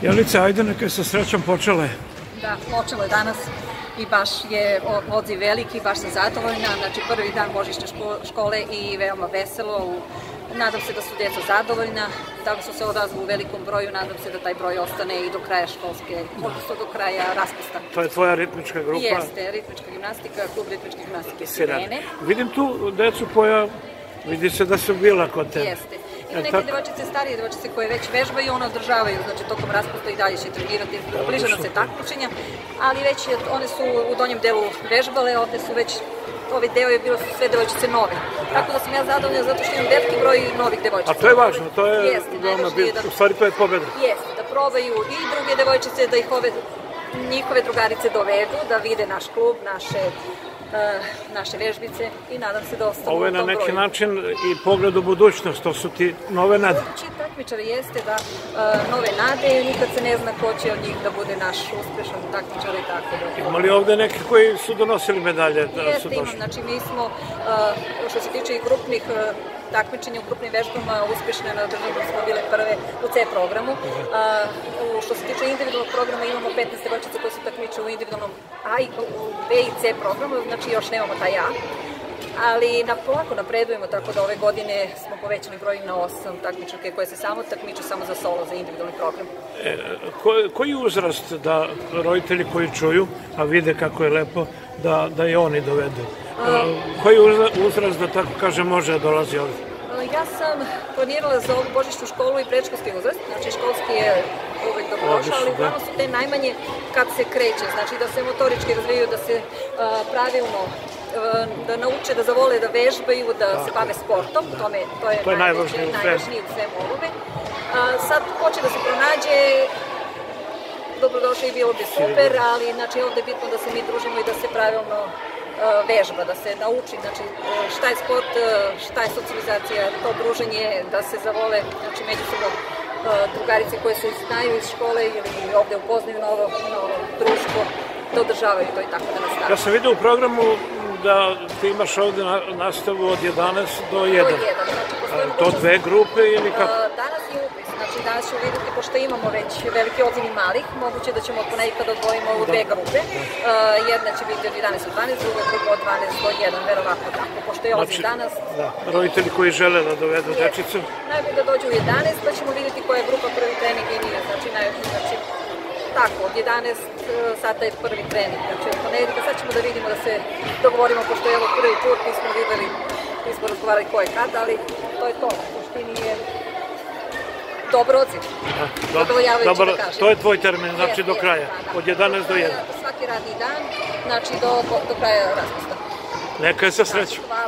Jelice, ajde neka je sa srećom počele. Da, počelo je danas i baš je odziv veliki, baš sam zadovoljna. Znači prvi dan božićne škole i veoma veselo. Nadam se da su djeca zadovoljna, da su se odazvali u velikom broju, nadam se da taj broj ostane i do kraja školske, odnosno do kraja raspusta. To je tvoja ritmička grupa? Jeste, ritmička gimnastika, klub ritmičke gimnastike Sirene. Vidim tu decu koja, vidi se da su bila kod tebe. Jeste. Ima neke devojčice, starije devojčice koje već vežbaju, one održavaju, znači tokom raspusta i dalje će trenirati, bliže nam se takmičenja, ali već one su u donjem delu vežbale, ovde su već, ovaj deo je bilo sve devojčice nove. Tako da sam ja zadovoljna zato što imam veliki broj novih devojčica. A to je važno, to je veoma bitno, u stvari to je pobjeda. Jeste, da probaju i druge devojčice, da ih njihove drugarice dovedu, da vide naš klub, naše vežbice i nadam se da ostanu u tom broju. Ovo je na neki način i pogled u budućnost, to su ti nove nade. Budući takmičari jeste da nove nade, nikad se ne zna ko će od njih da bude naš uspešan takmičar i tako da. Ima li ovde neki koji su donosili medalje? Jeste, imam, znači mi smo, što se tiče i grupnih takmičenja u grupnim vežbama, uspešne na državu smo bile prve u C programu. Što se tiče individualnog programa imamo 15 devojčica koje se takmiče u individualnom A i u B i C programu, znači još nemamo taj A. Ali polako napredujemo, tako da ove godine smo povećali broj na 8 takmičarke koje se samo takmiče samo za solo, za individualni program. Koji uzrast da roditelji koji čuju, a vide kako je lepo, da i oni dovedu? Koji uzrast, da tako kažem, može da dolazi ovdje? Ja sam planirala za ovu božićnu školu i predškolski uzrast, znači školski je uvek dobrodošao, ali uglavnom su te najmanje kad se kreće, znači da se motorički razvijaju, da se pravilno da nauče, da zavole da vežbaju, da se bave sportom, to je najvažnije u svemu ovome. Sad hoće da se pronađe, dobrodošao i bilo bi super, ali znači ovde je bitno da se mi družimo i da se pravilno vežba, da se nauči, znači šta je sport, šta je socijalizacija, to druženje, da se zavole, znači međusobno drugarice koje se znaju iz škole ili ovde upoznaju novo društvo, da održavaju to i tako da nastavaju. Ja sam vidio u programu da ti imaš ovde nastavu od 11 do 1. Do 1, znači postoji to dve grupe ili kako? Danas je upis, znači danas ću vidjeti, pošto imamo već veliki odziv i malih, moguće da ćemo ponekad odvojimo u dve grupe. Jedna će biti od 11 do 12, druga grupa od 12 do 1, verovatno tako, pošto je odziv danas. Roditelji koji žele da dovedu dečicu? Najbolje da dođu u 11, pa ćemo vidjeti koja je grupa prvi trening i nije, znači tako, od 11 sata je prvi trening, znači od ponedjeljka, sad ćemo da vidimo, da se dogovorimo, pošto je ovo prvi put, nismo videli, nismo razgovarali ko je kad, ali to je to, u suštini je dobro odziv, zadovoljavajući da kažem. To je tvoj termin, znači do kraja, od 11 do 1. Svaki radni dan, znači do kraja raspusta. Neka je sa srećom.